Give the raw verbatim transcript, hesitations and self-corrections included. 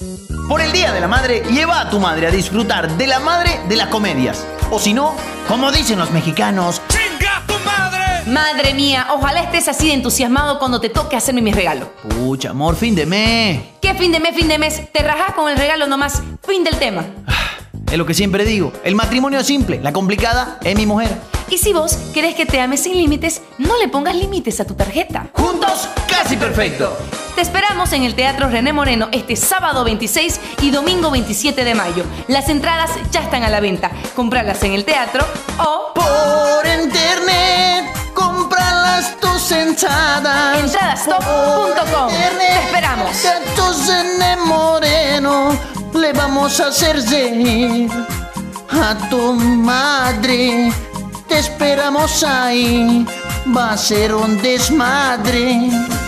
Por el Día de la Madre, lleva a tu madre a disfrutar de la madre de las comedias. O si no, como dicen los mexicanos, ¡chinga tu madre! Madre mía, ojalá estés así de entusiasmado cuando te toque hacerme mi regalo. pucha, amor, fin de mes. ¿Qué fin de mes, fin de mes? Te rajás con el regalo nomás. Fin del tema. Es lo que siempre digo, el matrimonio es simple, la complicada es mi mujer. Y si vos querés que te ame sin límites, no le pongas límites a tu tarjeta. Juntos, casi perfecto. Te esperamos en el Teatro René Moreno este sábado veintiséis y domingo veintisiete de mayo. Las entradas ya están a la venta. Cómpralas en el teatro o Por internet, cómpralas tus entradas. Entradastop punto com. Te esperamos. Gatos René Moreno, le vamos a hacer reír a tu madre. Te esperamos ahí, va a ser un desmadre.